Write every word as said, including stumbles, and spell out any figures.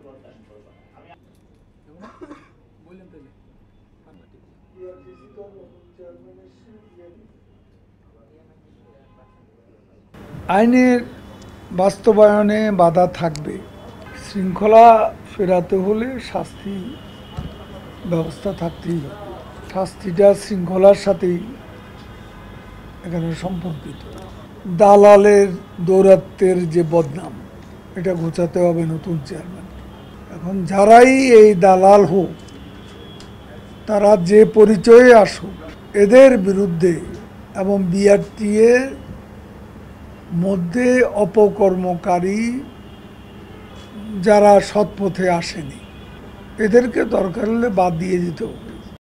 আইনের বাস্তবায়নে বাধা থাকবে। শৃঙ্খলা ফেরাতে হলে শাস্তি ব্যবস্থা থাকতেই হবে। শাস্তিটা শৃঙ্খলার সাথেই এখানে সম্পর্কিত। দালালের দৌরাত্বের যে বদনাম, এটা ঘোচাতে হবে নতুন চেয়ারম্যান। এখন যারাই এই দালাল হোক, তারা যে পরিচয়ে আসুক, এদের বিরুদ্ধে এবং বিআরটি এর মধ্যে অপকর্মকারী যারা সৎ পথে আসেনি, এদেরকে দরকার হলে বাদ দিয়ে দিতে হবে।